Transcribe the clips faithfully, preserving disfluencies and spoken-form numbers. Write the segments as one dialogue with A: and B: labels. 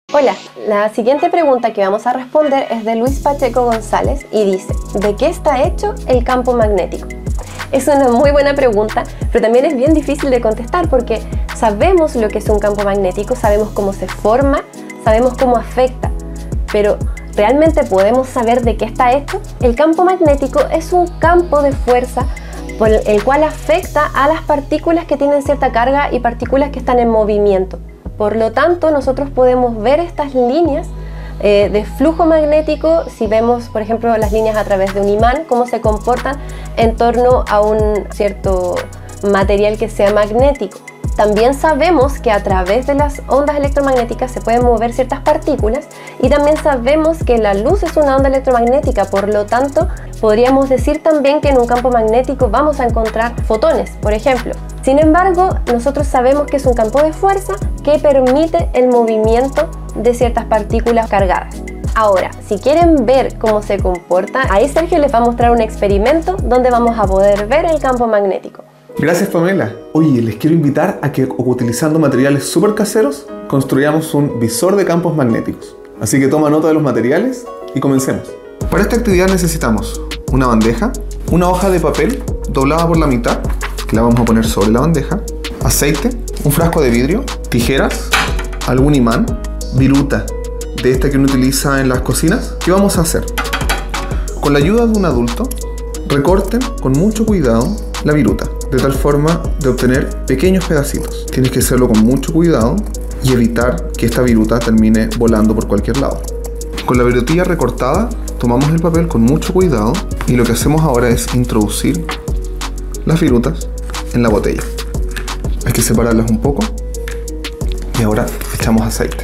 A: Hola, la siguiente pregunta que vamos a responder es de Luis Pacheco González y dice: ¿de qué está hecho el campo magnético? Es una muy buena pregunta, pero también es bien difícil de contestar porque sabemos lo que es un campo magnético, sabemos cómo se forma, sabemos cómo afecta, pero ¿realmente podemos saber de qué está hecho? El campo magnético es un campo de fuerza por el cual afecta a las partículas que tienen cierta carga y partículas que están en movimiento. Por lo tanto, nosotros podemos ver estas líneas eh, de flujo magnético si vemos, por ejemplo, las líneas a través de un imán, cómo se comportan en torno a un cierto material que sea magnético. También sabemos que a través de las ondas electromagnéticas se pueden mover ciertas partículas y también sabemos que la luz es una onda electromagnética, por lo tanto podríamos decir también que en un campo magnético vamos a encontrar fotones, por ejemplo. Sin embargo, nosotros sabemos que es un campo de fuerza que permite el movimiento de ciertas partículas cargadas. Ahora, si quieren ver cómo se comporta, ahí Sergio les va a mostrar un experimento donde vamos a poder ver el campo magnético.
B: Gracias, Pamela. Oye, les quiero invitar a que utilizando materiales súper caseros construyamos un visor de campos magnéticos. Así que toma nota de los materiales y comencemos. Para esta actividad necesitamos una bandeja, una hoja de papel doblada por la mitad, que la vamos a poner sobre la bandeja, aceite, un frasco de vidrio, tijeras, algún imán, viruta de esta que uno utiliza en las cocinas. ¿Qué vamos a hacer? Con la ayuda de un adulto, recorten con mucho cuidado la viruta, de tal forma de obtener pequeños pedacitos. Tienes que hacerlo con mucho cuidado y evitar que esta viruta termine volando por cualquier lado. Con la virutilla recortada, tomamos el papel con mucho cuidado y lo que hacemos ahora es introducir las virutas en la botella. Hay que separarlas un poco y ahora echamos aceite.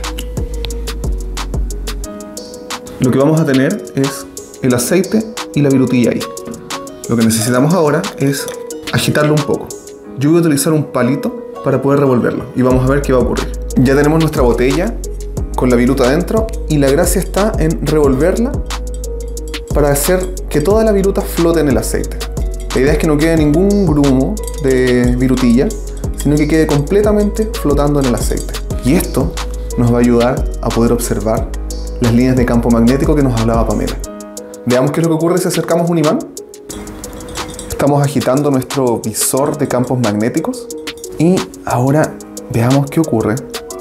B: Lo que vamos a tener es el aceite y la virutilla ahí. Lo que necesitamos ahora es agitarlo un poco. Yo voy a utilizar un palito para poder revolverlo y vamos a ver qué va a ocurrir. Ya tenemos nuestra botella con la viruta adentro y la gracia está en revolverla para hacer que toda la viruta flote en el aceite. La idea es que no quede ningún grumo de virutilla, sino que quede completamente flotando en el aceite. Y esto nos va a ayudar a poder observar las líneas de campo magnético que nos hablaba Pamela. Veamos qué es lo que ocurre si acercamos un imán. Estamos agitando nuestro visor de campos magnéticos y ahora veamos qué ocurre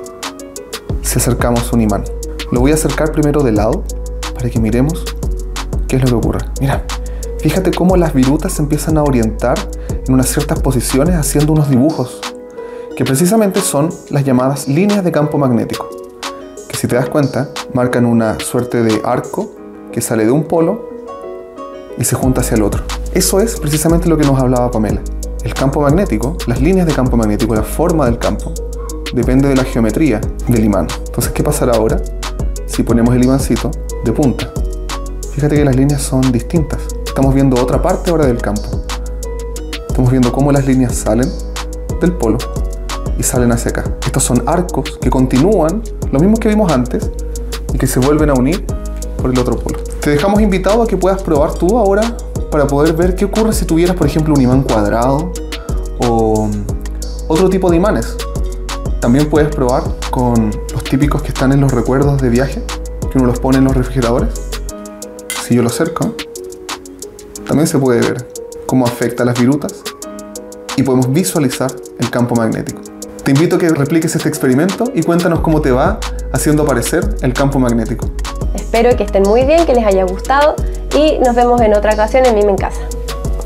B: si acercamos un imán. Lo voy a acercar primero de lado para que miremos qué es lo que ocurre. Mira, fíjate cómo las virutas se empiezan a orientar en unas ciertas posiciones haciendo unos dibujos que precisamente son las llamadas líneas de campo magnético, que si te das cuenta marcan una suerte de arco que sale de un polo y se junta hacia el otro. Eso es precisamente lo que nos hablaba Pamela. El campo magnético, las líneas de campo magnético, la forma del campo, depende de la geometría del imán. Entonces, ¿qué pasará ahora si ponemos el imancito de punta? Fíjate que las líneas son distintas. Estamos viendo otra parte ahora del campo. Estamos viendo cómo las líneas salen del polo y salen hacia acá. Estos son arcos que continúan, lo mismo que vimos antes, y que se vuelven a unir por el otro polo. Te dejamos invitado a que puedas probar tú ahora para poder ver qué ocurre si tuvieras, por ejemplo, un imán cuadrado o otro tipo de imanes. También puedes probar con los típicos que están en los recuerdos de viaje, que uno los pone en los refrigeradores. Si yo lo acerco, también se puede ver cómo afecta a las virutas y podemos visualizar el campo magnético. Te invito a que repliques este experimento y cuéntanos cómo te va haciendo aparecer el campo magnético.
A: Espero que estén muy bien, que les haya gustado y nos vemos en otra ocasión en Mime en Casa.